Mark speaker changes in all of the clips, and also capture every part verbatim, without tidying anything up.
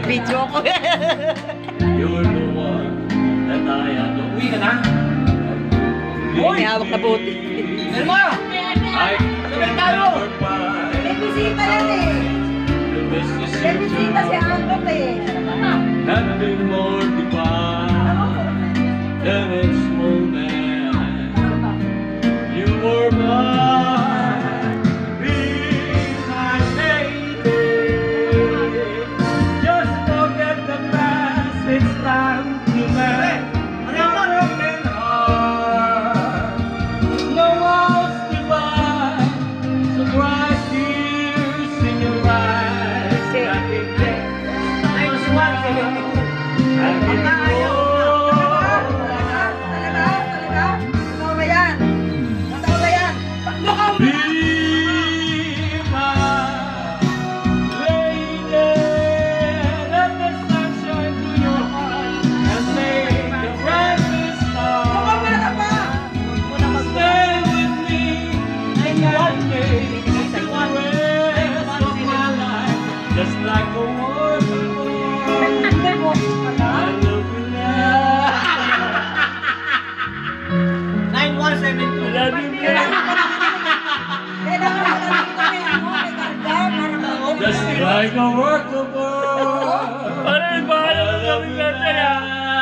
Speaker 1: Naka-video ako.
Speaker 2: You're the one that I adore. Uwi ka na?
Speaker 1: May hawak na buti.
Speaker 2: Ano mo? Ay, sabay tayo!
Speaker 3: May bisita yan eh. May bisita si Anton eh.
Speaker 2: Nothing more divine than its moment. You were mine, be my lady. Just forget the past, it's time to mend your broken heart. No walls divine, so bright tears in your eyes. Nothing can just like a waterfall. I love you now. nine one seven two. I love you now. Just like a waterfall. Ano yung bahala mo kami ganda yan?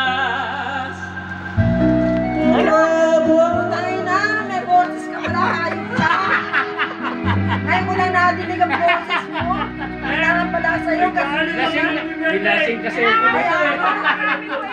Speaker 3: Tayo na, may boses ka pala. Ayun ka. Ngayon ko lang nadinig ang boses mo. Kailangan pala sa'yo kasi
Speaker 2: Lasing kasi ako.